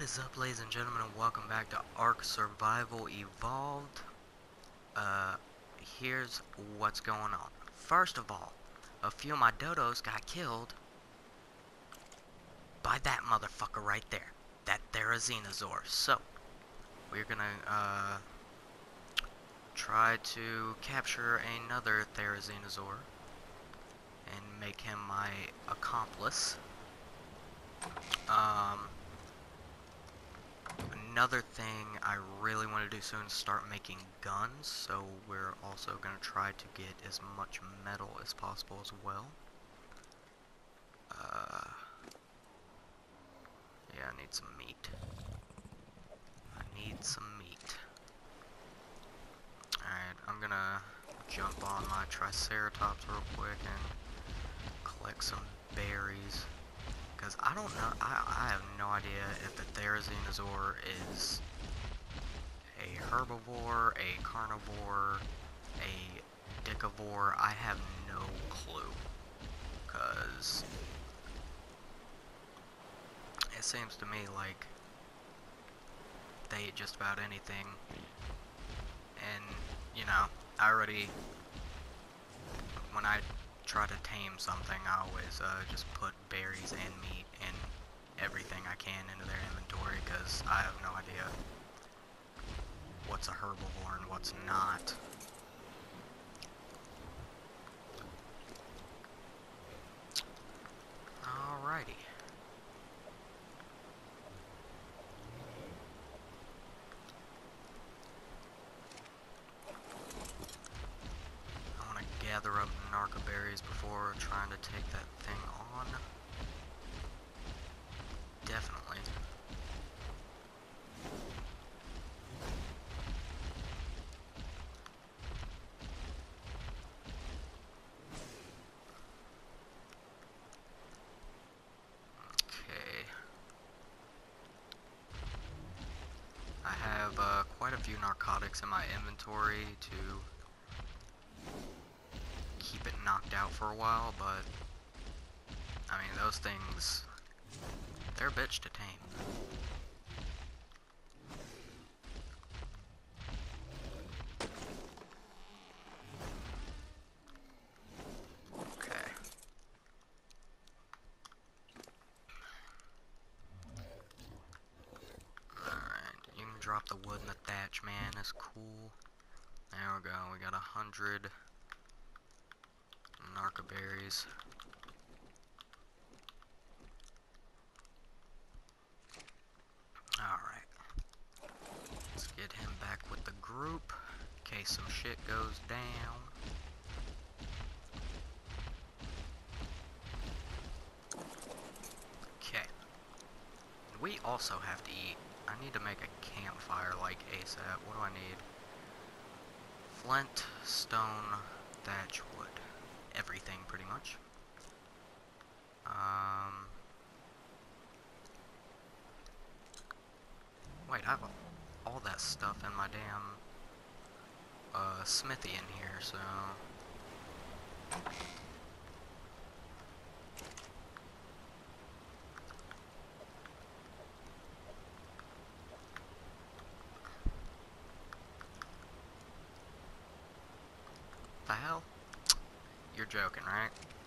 is up, ladies and gentlemen, and welcome back to Ark Survival Evolved. Here's what's going on. First of all, a few of my dodos got killed by that motherfucker right there. That Therizinosaur. So, we're gonna, try to capture another Therizinosaur and make him my accomplice. Another thing I really want to do soon is start making guns, so we're also going to try to get as much metal as possible as well. Yeah, I need some meat. Alright, I'm gonna jump on my Triceratops real quick and collect some berries. Because I don't know, I have no idea if the Therizinosaur is a herbivore, a carnivore, a dicivore. I have no clue. Because it seems to me like they eat just about anything. And, you know, when I try to tame something, I always just put berries and meat and everything I can into their inventory, because I have no idea what's a herbivore and what's not. Alrighty. I want to gather up narco berries before trying to take that thing on. Definitely. Okay. I have quite a few narcotics in my inventory to keep it knocked out for a while, but I mean, those things, they're a bitch to tame. Okay. Alright, you can drop the wood in the thatch, man. That's cool. There we go. We got 100 narco berries. Alright. Let's get him back with the group in case some shit goes down. Okay. We also have to eat. I need to make a campfire like ASAP. What do I need? Flint, stone, thatch, wood. Everything, pretty much. Wait, I have all that stuff in my damn smithy in here, so the hell? You're joking, right?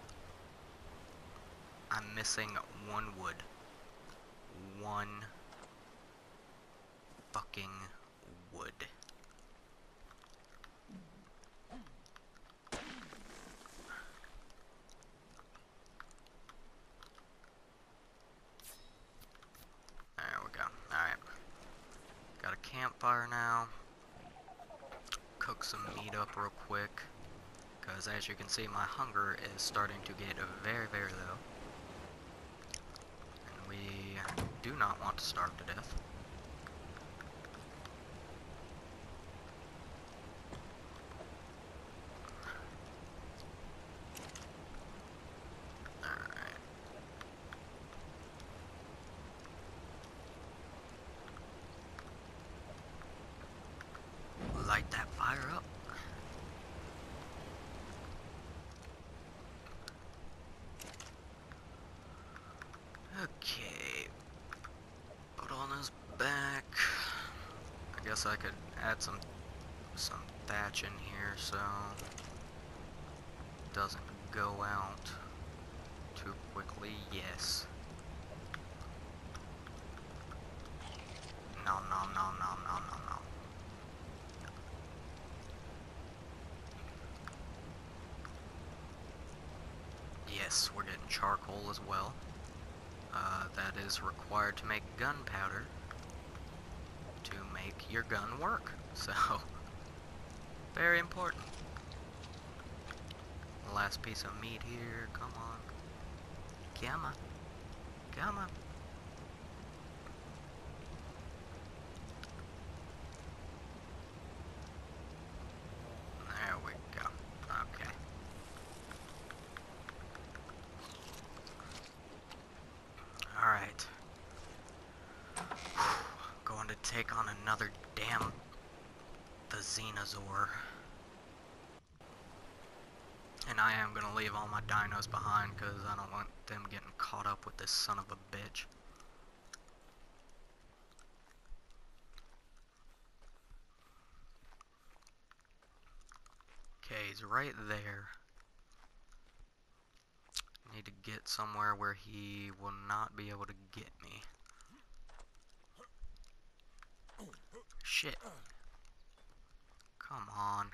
I'm missing one wood. One fucking wood. There we go. Alright. Got a campfire now. Cook some meat up real quick. Because as you can see, my hunger is starting to get very, very low. And we do not want to starve to death. Alright. Light that fire up. Okay. Put on those guess I could add some thatch in here so it doesn't go out too quickly. Yes. No, no, no, no, no, no, no. Yes, we're getting charcoal as well. That is required to make gunpowder to make your gun work. So, very important. Last piece of meat here. Come on. Come on. Come on. There we go. Okay. Alright. Going to take on another damn the Xenosaur. And I am gonna leave all my dinos behind because I don't want them getting caught up with this son of a bitch. Okay, he's right there. Need to get somewhere where he will not be able to get me. Shit. Come on.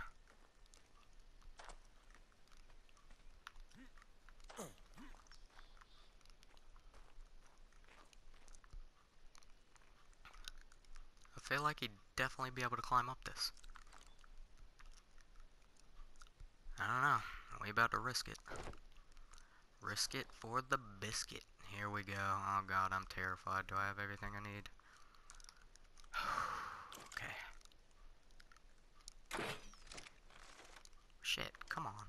I feel like he'd definitely be able to climb up this. I don't know. We about to risk it. Risk it for the biscuit. Here we go. Oh god, I'm terrified. Do I have everything I need? Okay. Shit, come on.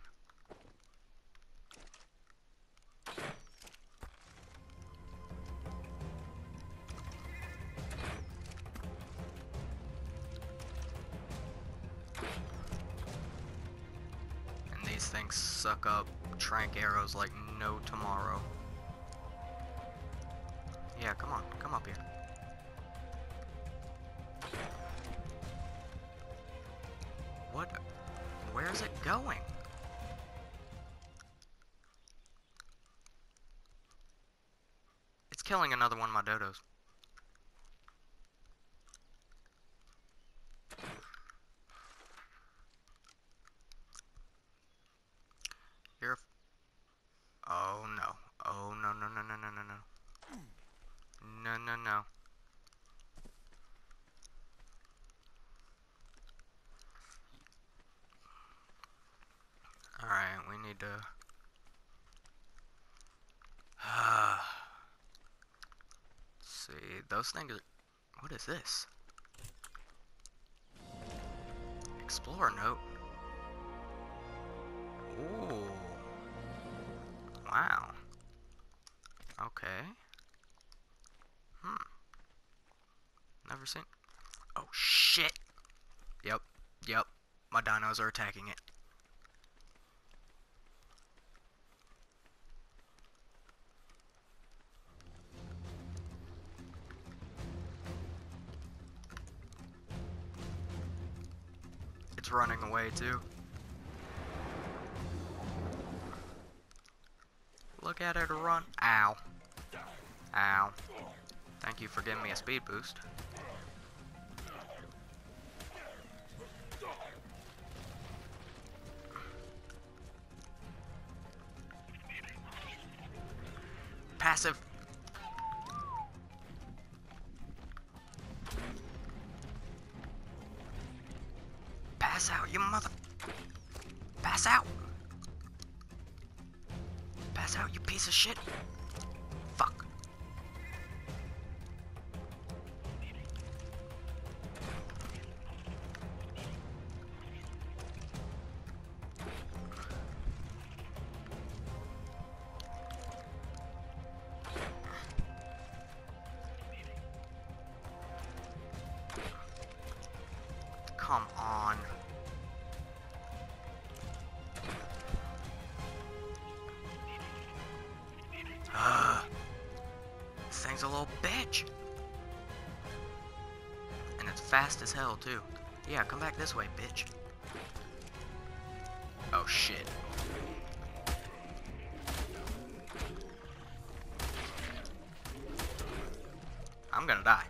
And these things suck up trank arrows like no tomorrow. Yeah, come on. Come up here. What? Where is it going? It's killing another one of my dodos. You're... Oh no. Oh no, no, no, no, no, no, no. No, no, no. Alright, we need to... see, those things are... What is this? Explorer note. Ooh. Wow. Okay. Never seen... Oh, shit! Yep. Yep. My dinos are attacking it. It's running away, too. Look at it run. Ow. Ow. Thank you for giving me a speed boost. Passive. Pass out, you mother... Pass out. Pass out, you piece of shit. Fuck. Come on. This thing's a little bitch. And it's fast as hell, too. Yeah, come back this way, bitch. Oh, shit. I'm gonna die.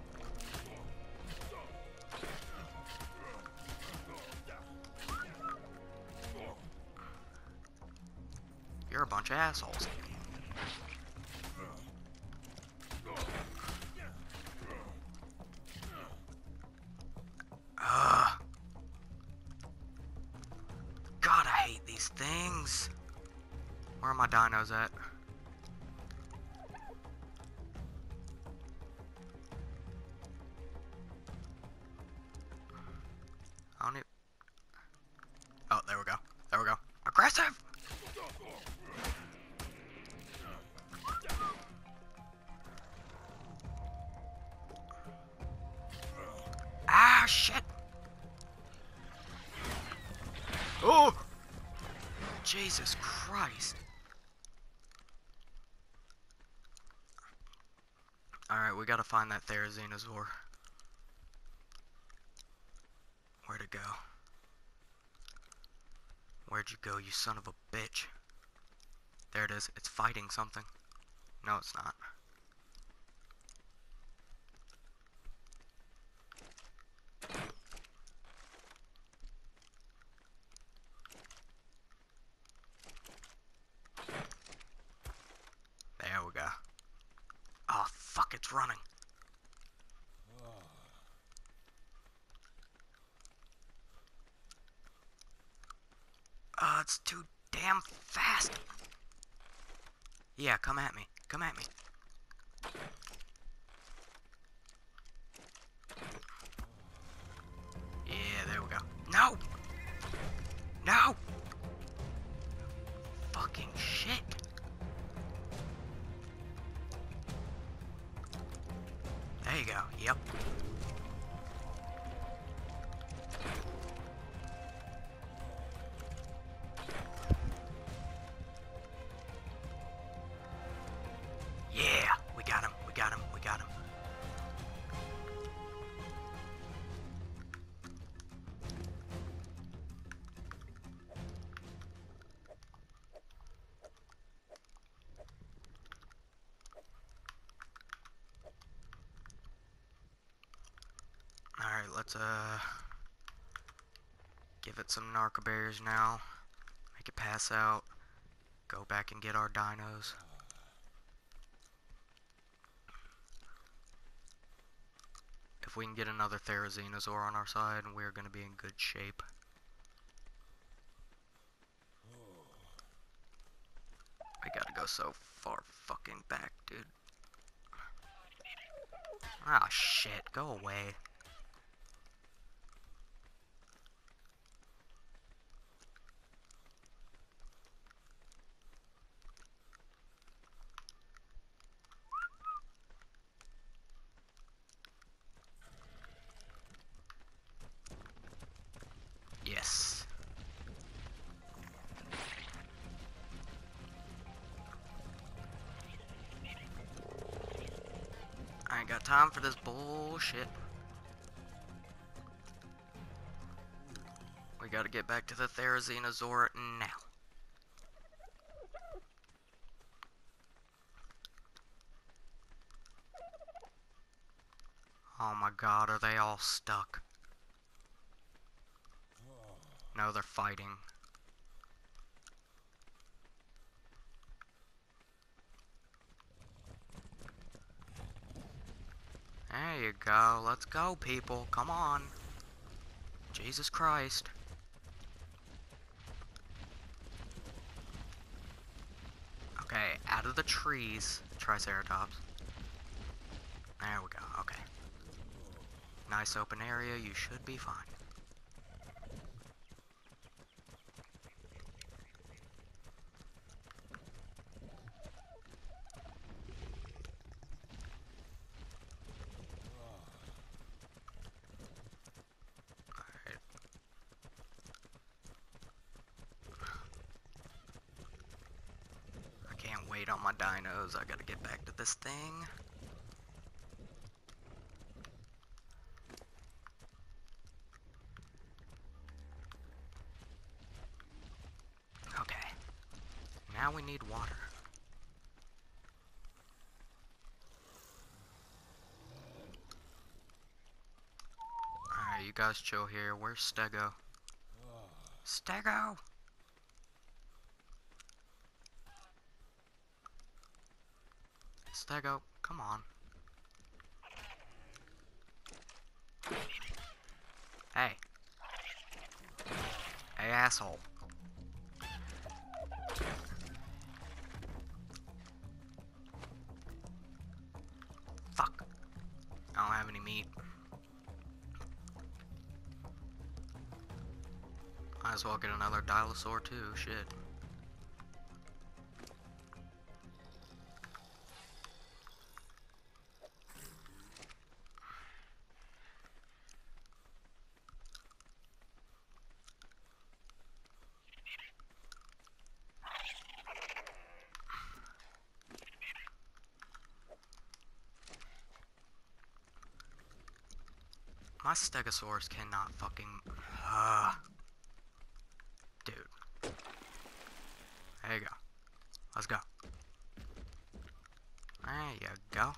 You're a bunch of assholes. God, I hate these things. Where are my dinos at? I don't need... Oh, there we go. There we go. Aggressive! Ah, shit! Oh! Jesus Christ. Alright, we gotta find that Therizinosaur. Where'd it go? Where'd you go, you son of a bitch? There it is. It's fighting something. No, it's not. There we go. Oh, fuck, it's running. It's too damn fast. Yeah, come at me. Come at me. Yeah, there we go. No! No! Fucking shit. There you go. Yep. Yeah, we got him. We got him. We got him. Alright, let's give it some narco berries now. Make it pass out. Go back and get our dinos. If we can get another Therizinosaur on our side, we're gonna be in good shape. We gotta go so far fucking back, dude. Ah, shit. Go away. Yes. I ain't got time for this bullshit. We gotta get back to the Therizinosaur now. Oh my god, are they all stuck? No, they're fighting. There you go. Let's go, people. Come on. Jesus Christ. Okay, out of the trees, Triceratops. There we go, okay. Nice open area, you should be fine. Alright. I can't wait on my dinos, I gotta get back to this thing. now we need water. Alright, you guys chill here. Where's Stego? Stego! Stego, come on. Hey. Hey, asshole. Fuck. I don't have any meat. Might as well get another Dilophosaur too, shit. My Stegosaurus cannot fucking... Dude. There you go. Let's go. There you go.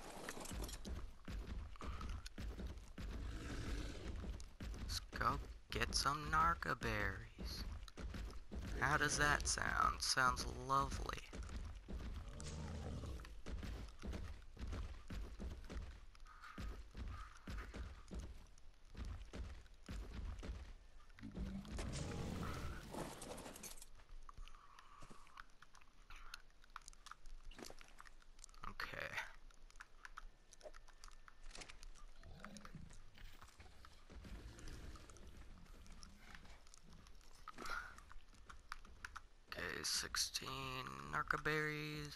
Let's go get some Narca berries. How does that sound? Sounds lovely. Okay, 16 Narca berries.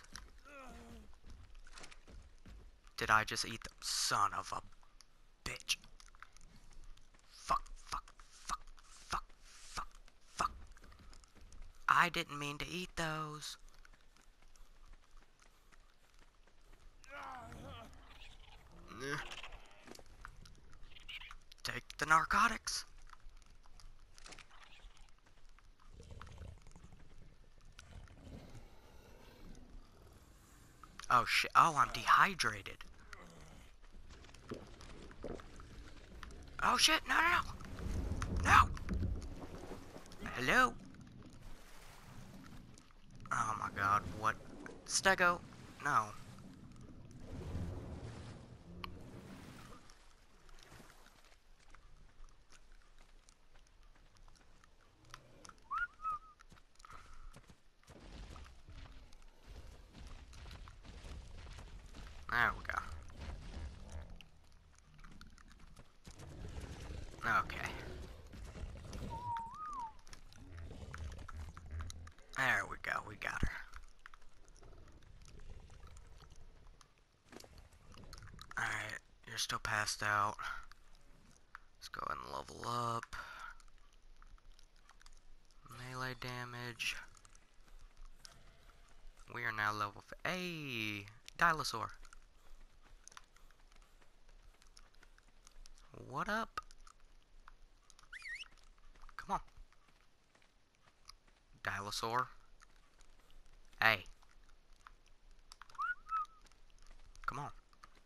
Did I just eat them? Son of a bitch. Fuck, fuck, fuck, fuck, fuck, fuck. I didn't mean to eat those. Take the narcotics. Oh shit, oh, I'm dehydrated. Oh shit, no, no, no. No. Hello? Oh my god, what? Stego? No. There we go. Okay. There we go, we got her. Alright, you're still passed out. Let's go ahead and level up. Melee damage. We are now level hey! Dilophosaur. What up? Come on. Dilophosaur. Hey. Come on.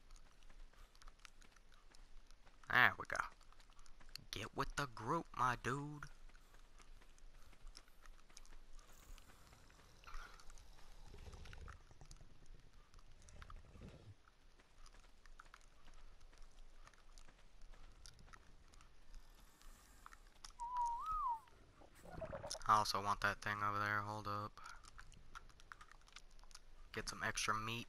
There we go. Get with the group, my dude. I also want that thing over there. Hold up. Get some extra meat.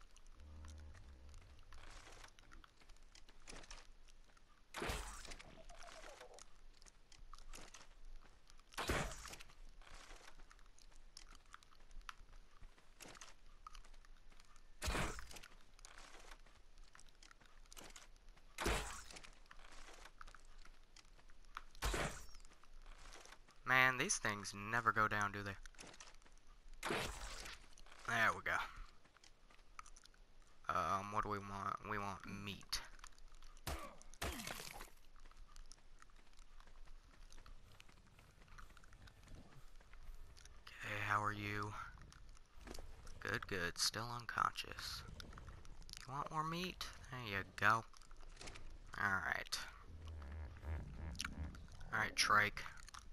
Man, these things never go down, do they? There we go. What do we want? We want meat. Okay, how are you? Good, good. Still unconscious. You want more meat? There you go. Alright. Alright, Trike.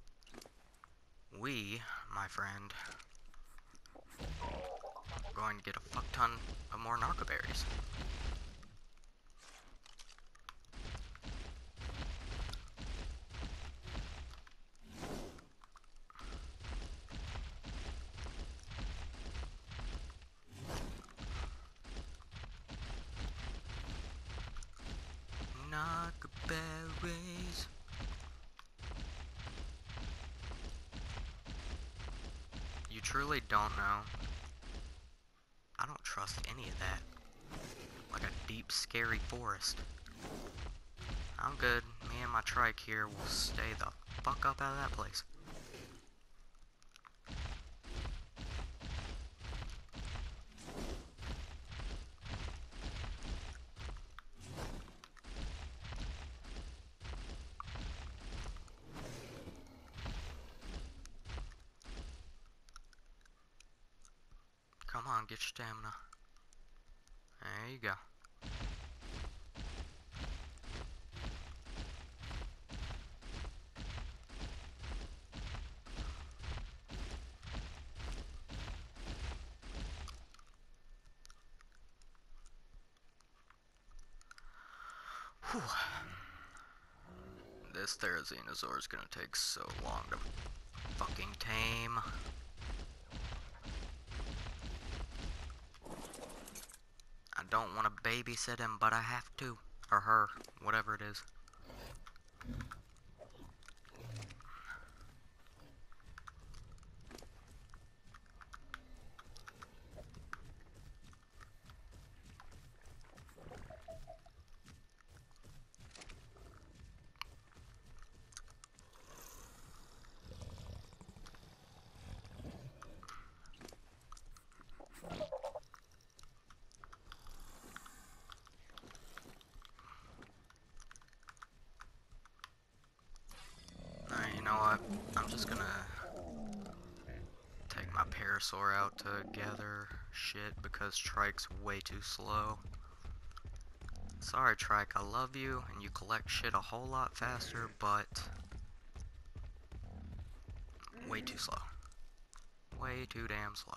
We, my friend, are going to get a fuck ton of more narco berries. Narco berries. You truly don't know. I don't trust any of that. Like a deep, scary forest. I'm good. Me and my trike here will stay the fuck up out of that place. Come on, get your stamina. There you go. Whew. This Therizinosaur is gonna take so long to fucking tame. I don't want to babysit him, but I have to. Or her, whatever it is. Alright, you know what? I'm just gonna take my Parasaur out to gather shit because Trike's way too slow. Sorry, Trike, I love you, and you collect shit a whole lot faster, but way too slow. Way too damn slow.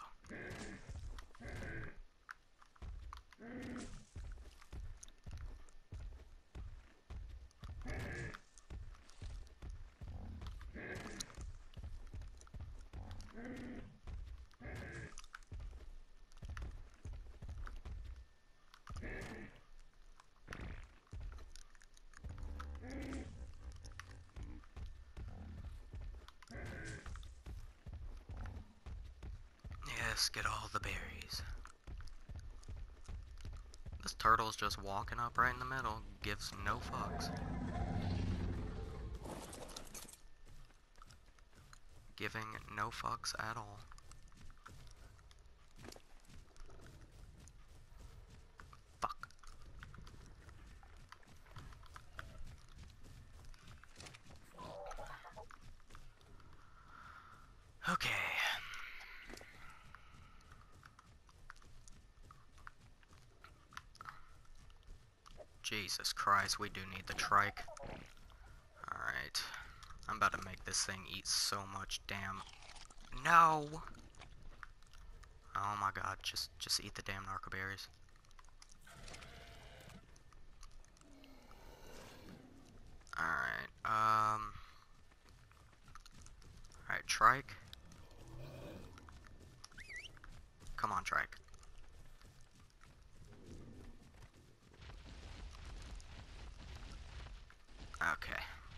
Yes, get all the berries. This turtle's just walking up right in the middle, gives no fucks. Giving no fucks at all. Fuck. Okay. Jesus Christ, we do need the trike. Alright. I'm about to make this thing eat so much damn... No! Oh my god, just eat the damn narco berries. Alright, Alright, trike. Come on, trike. Okay.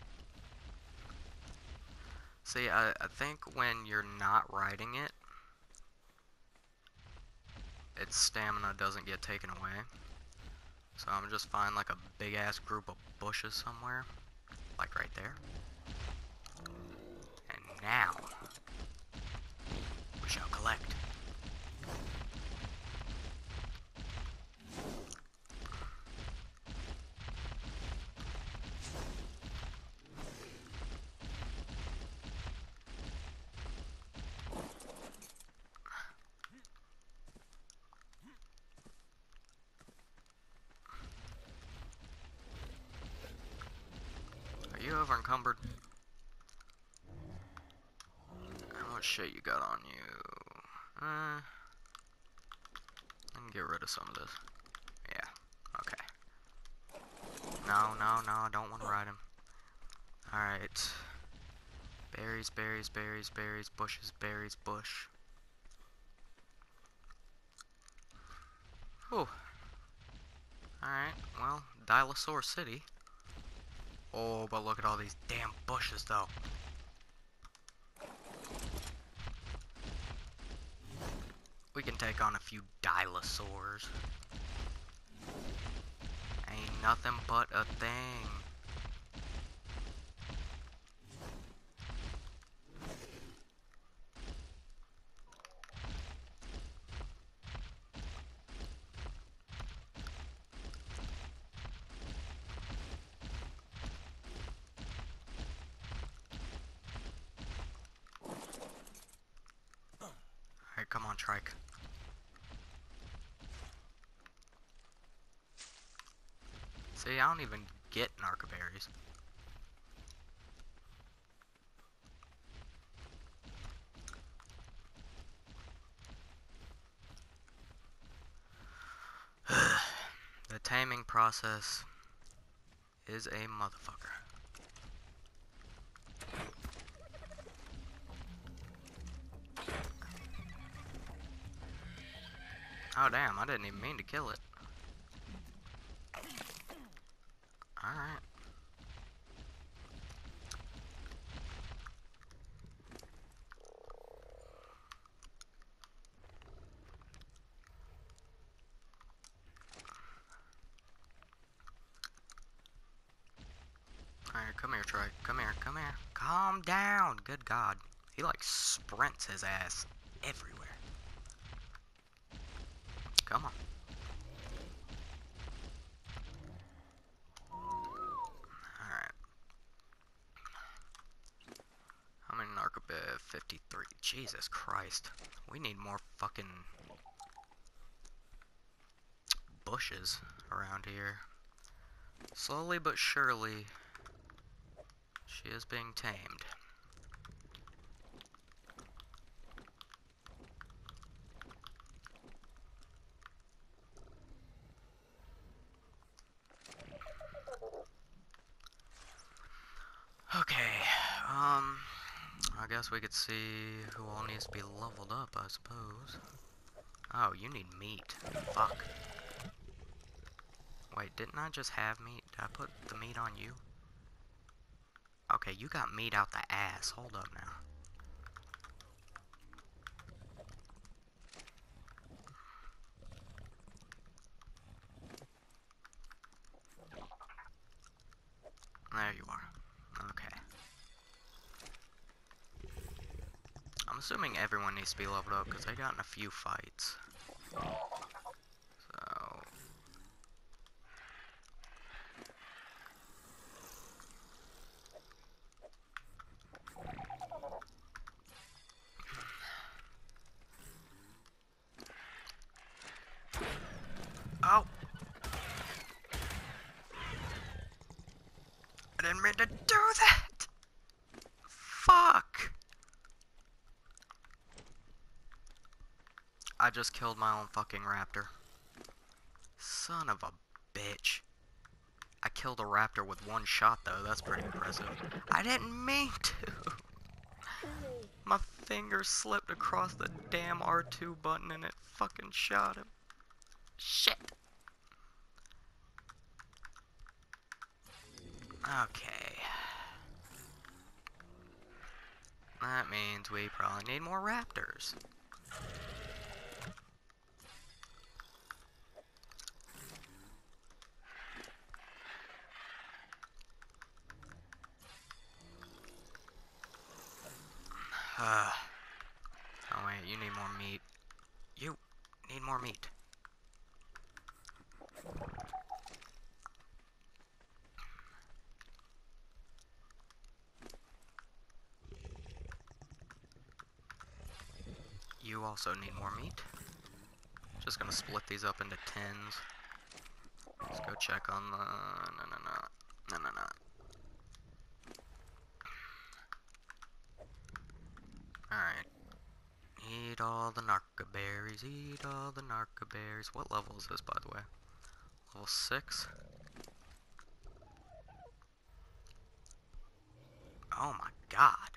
See, I think when you're not riding it, its stamina doesn't get taken away. So I'm just find like a big ass group of bushes somewhere. Like right there. And now, we shall collect. over encumbered. How much shit you got on you? I can get rid of some of this. Yeah, okay. No, I don't want to ride him. Alright. Berries, berries, berries, berries, bushes, berries, bush. Whew. Alright, well, Dilosaur City. Oh, but look at all these damn bushes, though. We can take on a few Dilosaurs. Ain't nothing but a thing. Alright, come on, Trike. See, I don't even get Narco Berries. The taming process is a motherfucker. Oh damn, I didn't even mean to kill it. Alright. Alright, come here, Trike. Come here, come here. Calm down. Good God. He like sprints his ass everywhere. Come on. Alright. How many Narcobev? 53. Jesus Christ. We need more fucking bushes around here. Slowly but surely, she is being tamed. Okay, I guess we could see who all needs to be leveled up, I suppose. Oh, you need meat. Fuck. Wait, didn't I just have meat? Did I put the meat on you? Okay, you got meat out the ass. Hold up now. There you are. Okay. I'm assuming everyone needs to be leveled up because I got in a few fights. So... Oh! I didn't mean to do that! Fuck! I just killed my own fucking raptor. Son of a bitch. I killed a raptor with one shot though, that's pretty impressive. I didn't mean to! My finger slipped across the damn R2 button and it fucking shot him. Shit! Okay. That means we probably need more raptors. Oh wait, you need more meat. You need more meat. You also need more meat. Just gonna split these up into tins. Let's go check on the... No. Eat all the narco berries, eat all the narco berries. What level is this, by the way? Level 6? Oh my god.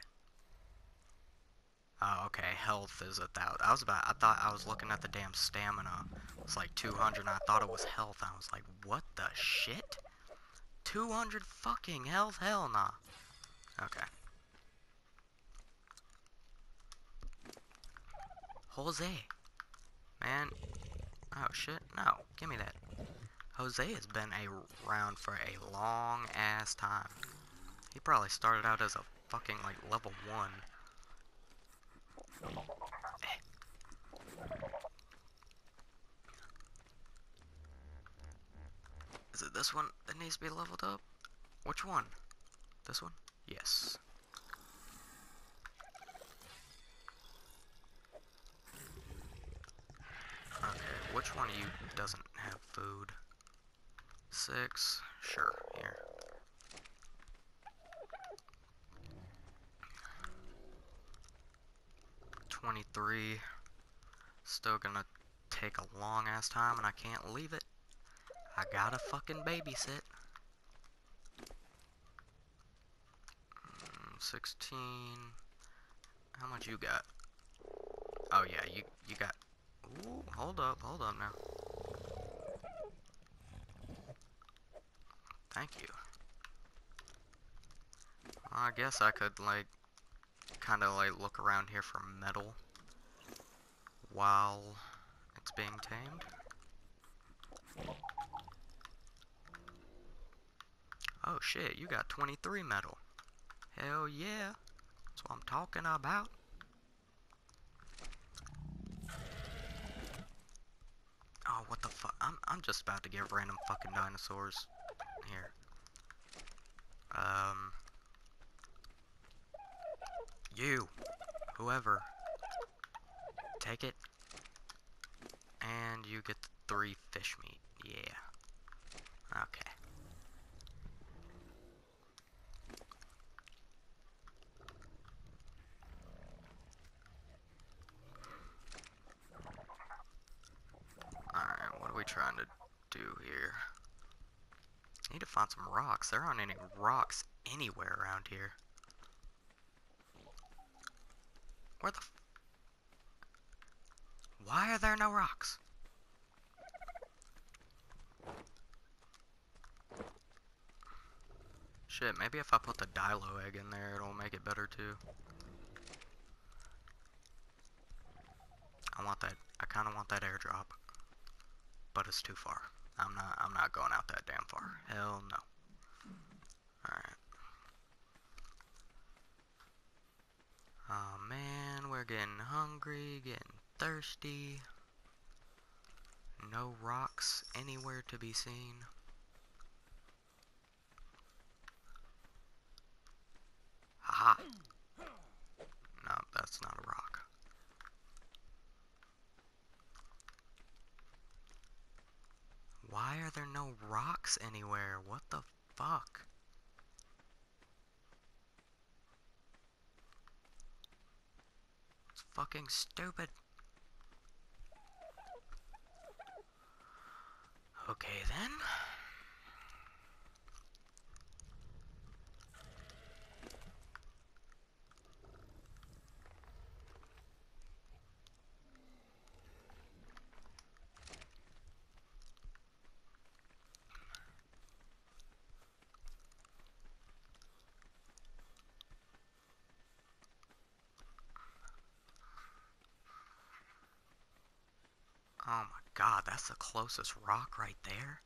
Oh, okay, health is 1,000. I thought I was looking at the damn stamina. It's like 200 and I thought it was health. I was like, what the shit? 200 fucking health? Hell nah. Okay. Jose. Man. Oh shit, no. Give me that. Jose has been around for a long ass time. He probably started out as a fucking like level 1. Is it this one that needs to be leveled up? Which one? This one? Yes. Okay, which one of you doesn't have food? 6? Sure, here. $23. Still gonna take a long ass time and I can't leave it. I gotta fucking babysit. 16. How much you got? Oh yeah, you got. Ooh, hold up now. Thank you. I guess I could like kind of like look around here for metal while it's being tamed. Oh shit, you got 23 metal. Hell yeah. That's what I'm talking about. Oh, what the fuck? I'm just about to get random fucking dinosaurs here. You, whoever, take it, and you get the 3 fish meat. Yeah. Okay. Alright, what are we trying to do here? Need to find some rocks. There aren't any rocks anywhere around here. Where the Why are there no rocks? Shit, maybe if I put the Dilo egg in there, it'll make it better too. I kinda want that airdrop. But it's too far. I'm not going out that damn far. Hell no. Alright. Oh man, we're getting hungry, getting thirsty. No rocks anywhere to be seen. Haha. No, that's not a rock. Why are there no rocks anywhere? What the fuck? It's fucking stupid. Okay then. Oh my god, that's the closest rock right there?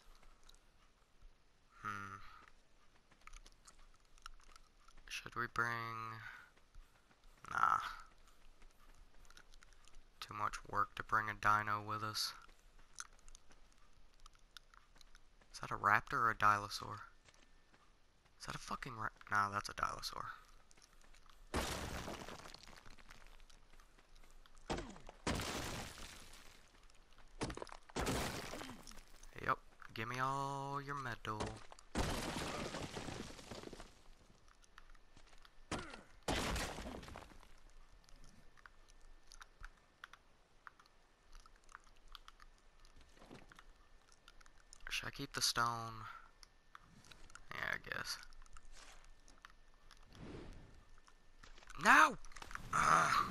Should we bring... Nah. Too much work to bring a dino with us. Is that a raptor or a dilosaur? Is that a fucking No, that's a dilosaur. Yep, give me all your metal. Should I keep the stone? Yeah, I guess. No! Ugh.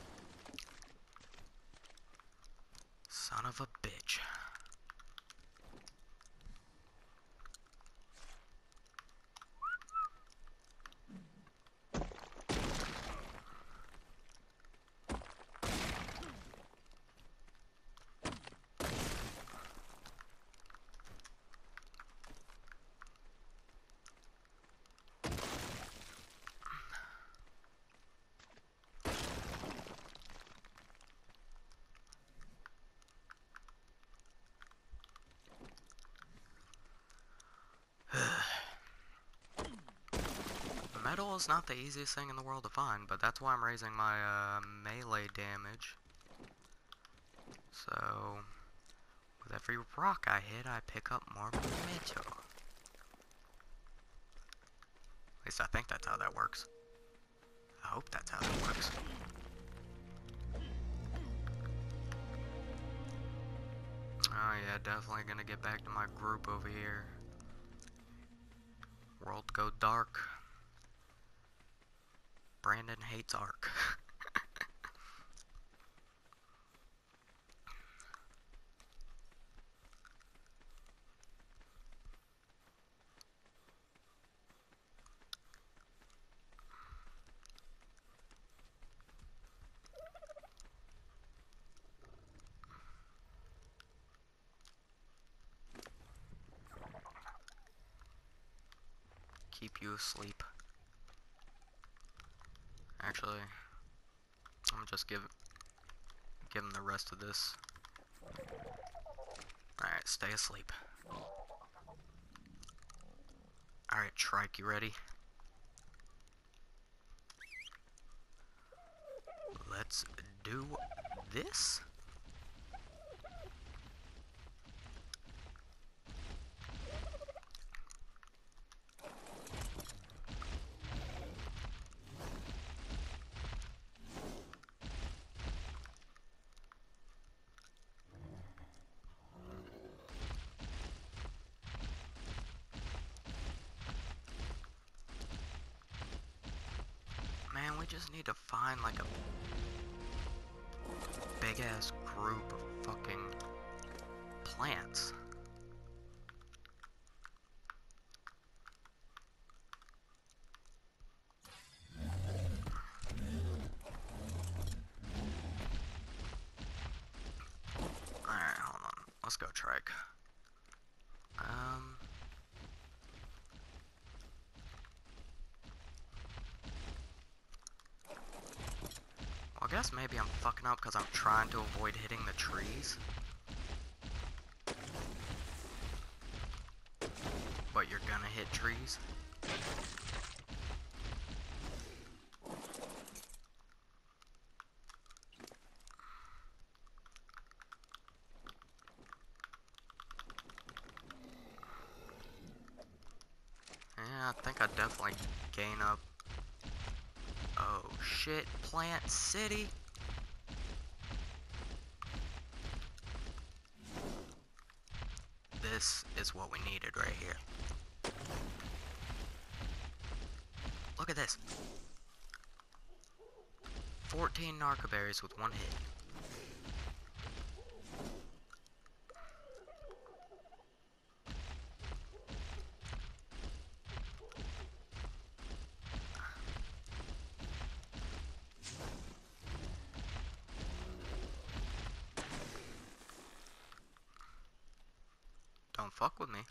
Son of a bitch. Metal is not the easiest thing in the world to find, but that's why I'm raising my melee damage. So, with every rock I hit, I pick up more metal. At least I think that's how that works. I hope that's how that works. Oh yeah, definitely gonna get back to my group over here. World go dark. Brandon hates Ark. Keep you asleep. Actually, I'm gonna just give him the rest of this. Alright, stay asleep. Alright, Trike, you ready? Let's do this. Man, we just need to find like a big ass group of fucking plants. Alright, hold on. Let's go, Trike. Well, I guess maybe I'm fucking up because I'm trying to avoid hitting the trees. But you're gonna hit trees. Yeah, I think I definitely gain up. Oh shit, Plant City. This is what we needed right here. Look at this. 14 narcoberries with one hit. Don't fuck with me.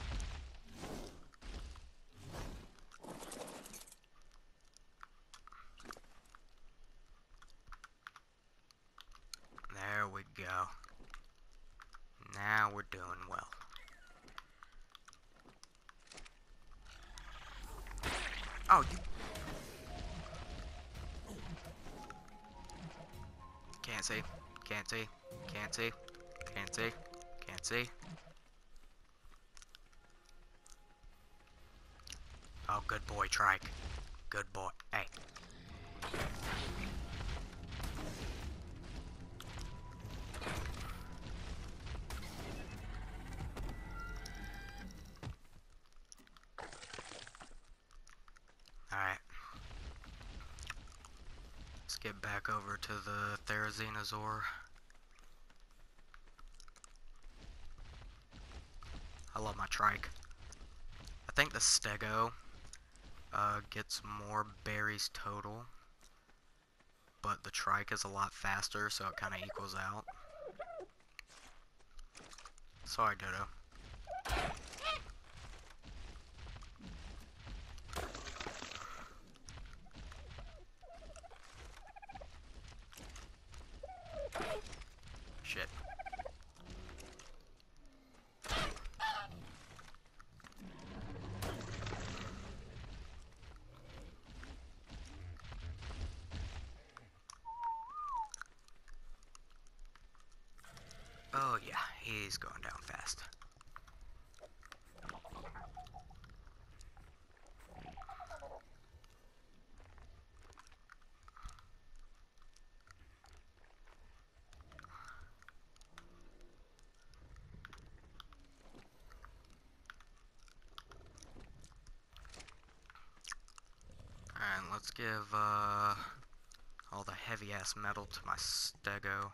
There we go. Now we're doing well. Oh, you... Can't see. Can't see. Can't see. Can't see. Can't see. Oh, good boy, Trike. Good boy. Hey. get back over to the Therizinosaur. I love my trike. I think the Stego gets more berries total, but the trike is a lot faster, so it kind of equals out. Sorry, Dodo. Shit. Oh yeah, he's going down fast. Alright, let's give all the heavy ass metal to my Stego.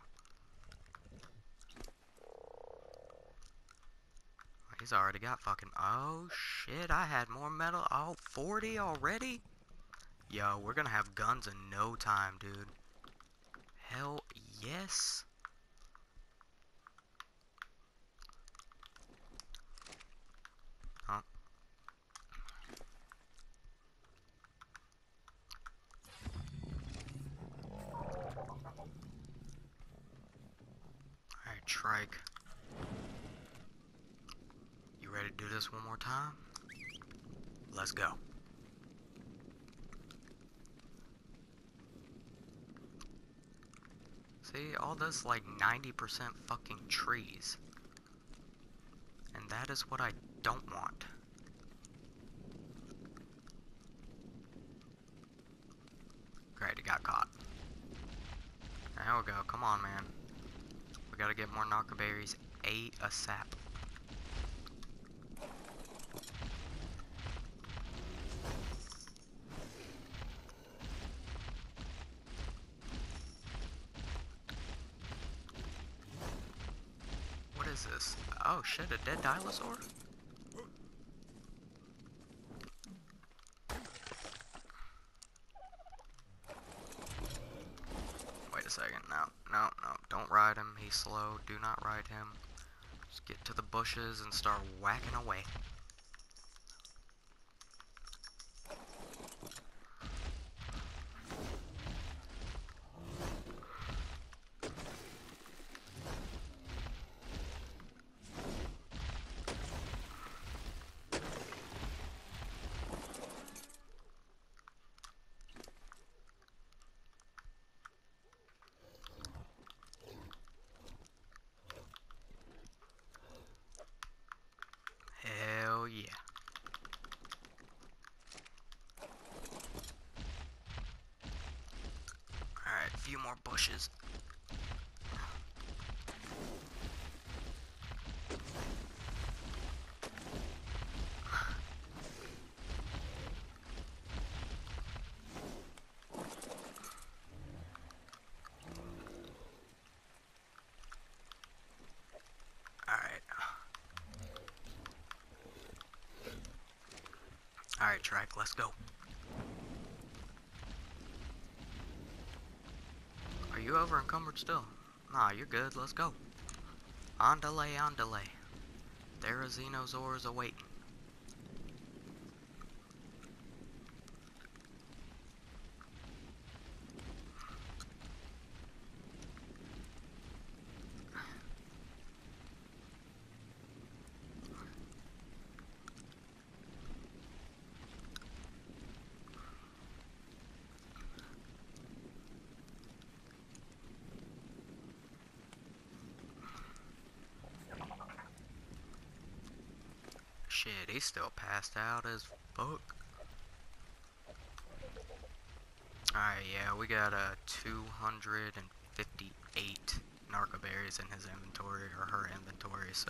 He's already got fucking... Oh shit, I had more metal. Oh, 40 already? Yo, we're gonna have guns in no time, dude. Hell yes. Oh. Alright, trike. You ready to do this one more time? Let's go. See, all this like 90% fucking trees. And that is what I don't want. Great, it got caught. There we go, come on, man. We gotta get more narco berries. 8 a sap. What is this? Oh shit, a dead dinosaur? Wait a second, no, don't ride him, he's slow, do not ride him. Just get to the bushes and start whacking away. Hell yeah. Alright, a few more bushes. Alright, trike, let's go. Are you over encumbered still? Nah, you're good, let's go. On delay, on delay. Therizinosaurs awaiting. Shit, he's still passed out as fuck. Alright, yeah, we got 258 narco berries in his inventory, or her inventory, so.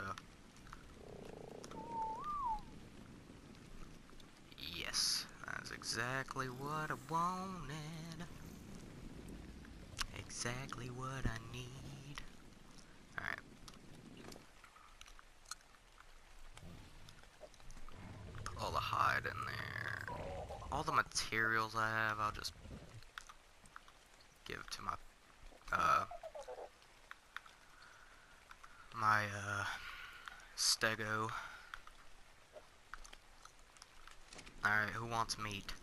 Yes, that's exactly what I wanted. exactly what I need. Alright. Put all the hide in there. All the materials I have, I'll just give to my, stego. Alright, who wants meat?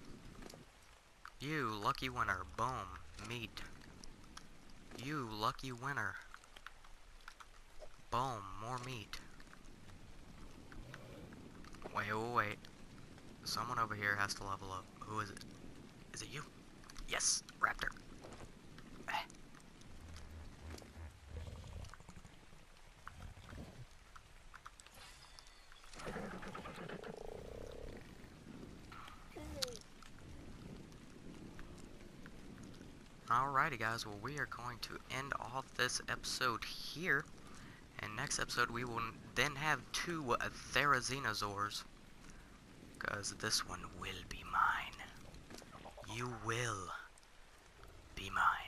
You, lucky winner. Boom. Meat. You, lucky winner. Boom. More meat. Wait. Someone over here has to level up. Who is it? Is it you? Yes, Raptor. Alrighty guys, well we are going to end off this episode here. And next episode we will then have 2 Therizinosaurs. Because this one will be mine. You will be mine.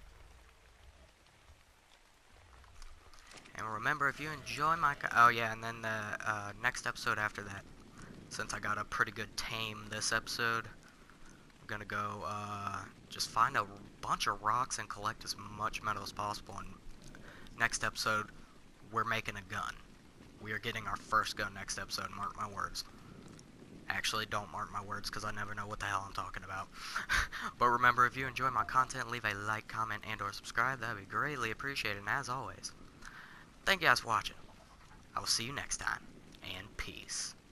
And remember, if you enjoy my... Oh yeah, and then the next episode after that, since I got a pretty good tame this episode, I'm gonna go just find a bunch of rocks and collect as much metal as possible. And next episode, we're making a gun. We are getting our first gun next episode, mark my words. Actually, don't mark my words, because I never know what the hell I'm talking about. But remember, if you enjoy my content, leave a like, comment, and or subscribe. That would be greatly appreciated. And as always, thank you guys for watching. I will see you next time, and peace.